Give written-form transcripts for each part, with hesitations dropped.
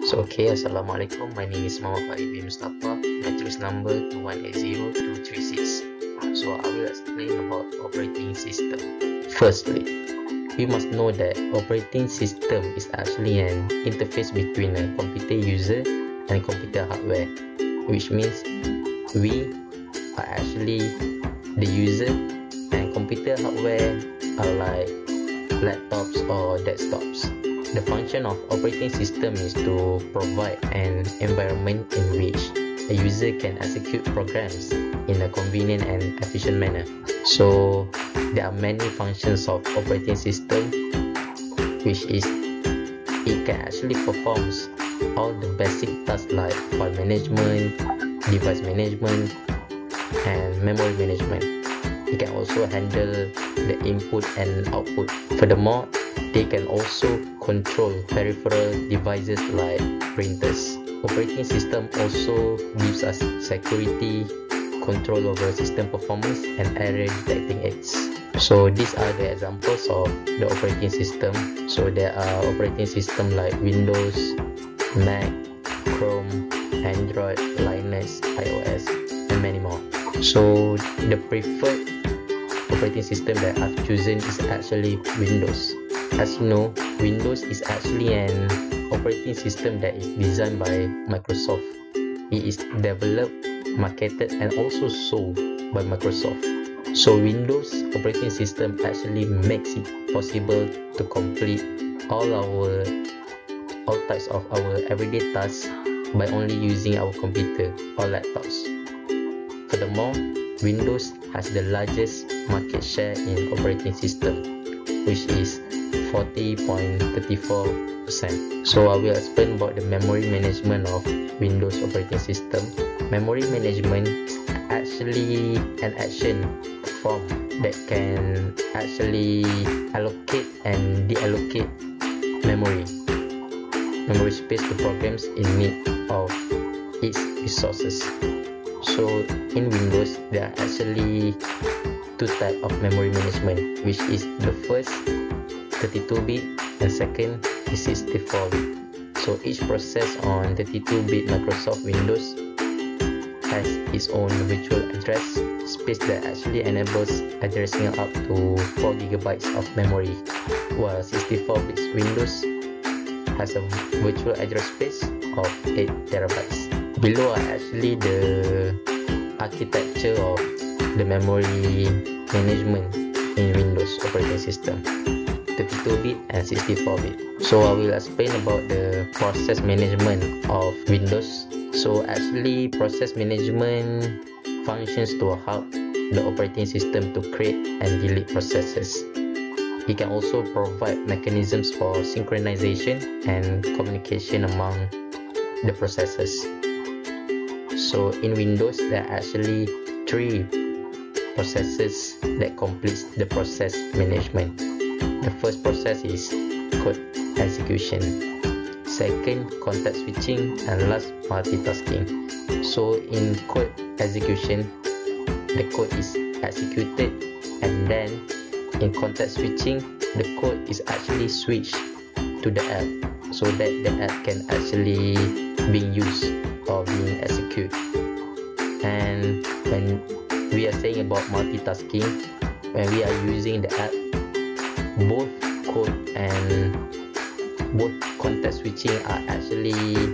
Assalamualaikum. My name is Faiq bin Mustapa. Matrix number 2180236. So I will explain about operating system. Firstly, we must know that operating system is actually an interface between a computer user and computer hardware, which means we are actually the user and computer hardware are like laptops or desktops. The function of operating system is to provide an environment in which a user can execute programs in a convenient and efficient manner. So there are many functions of operating system, which is it can actually perform all the basic tasks like file management, device management, and memory management. It can also handle the input and output. Furthermore, they can also control peripheral devices like printers. Operating system also gives us security, control over system performance, and error detecting aids. So these are the examples of the operating system. So there are operating system like Windows, Mac, Chrome, Android, Linux, iOS, and many more. So the preferred operating system that I've chosen is actually Windows. As you know, Windows is actually an operating system that is designed by Microsoft. It is developed, marketed, and also sold by Microsoft. So Windows operating system actually makes it possible to complete all types of our everyday tasks by only using our computer or laptops. Furthermore, Windows has the largest market share in operating system, which is 40.34%. So I will explain about the memory management of Windows operating system. Memory management is actually an action form that can actually allocate and deallocate memory space to programs in need of its resources. So in Windows, there are actually two types of memory management, which is the first 32-bit and second is 64-bit. So each process on 32-bit Microsoft Windows has its own virtual address space that actually enables addressing up to 4 GB of memory, while 64-bit Windows has a virtual address space of 8 TB. Below are actually the architecture of the memory management in Windows operating system, 32-bit and 64-bit. So I will explain about the process management of Windows. So actually, process management functions to help the operating system to create and delete processes. It can also provide mechanisms for synchronization and communication among the processes. So in Windows, there are actually 3 processes that completes the process management. The first process is code execution, second context switching, and last multitasking. So in code execution, the code is executed, and then in context switching, the code is actually switched to the app so that the app can actually being used or being executed. And when we are saying about multitasking, when we are using the app, both code and both context switching are actually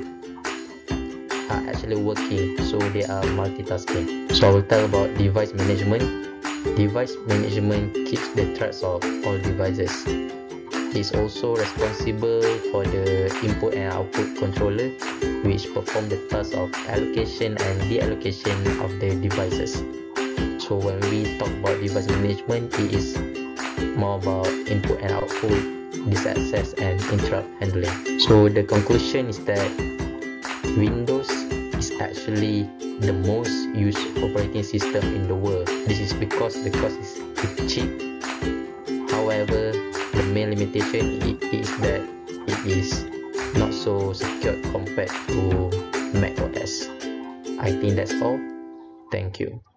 working, so they are multitasking. So I will tell about device management. Device management keeps the tracks of all devices. It's also responsible for the input and output controller, which perform the task of allocation and deallocation of the devices. So when we talk about device management, it is more about input and output, disk access, and interrupt handling. So the conclusion is that Windows is actually the most used operating system in the world. This is because the cost is cheap. However, the main limitation is that it is not so secure compared to Mac OS. I think that's all. Thank you.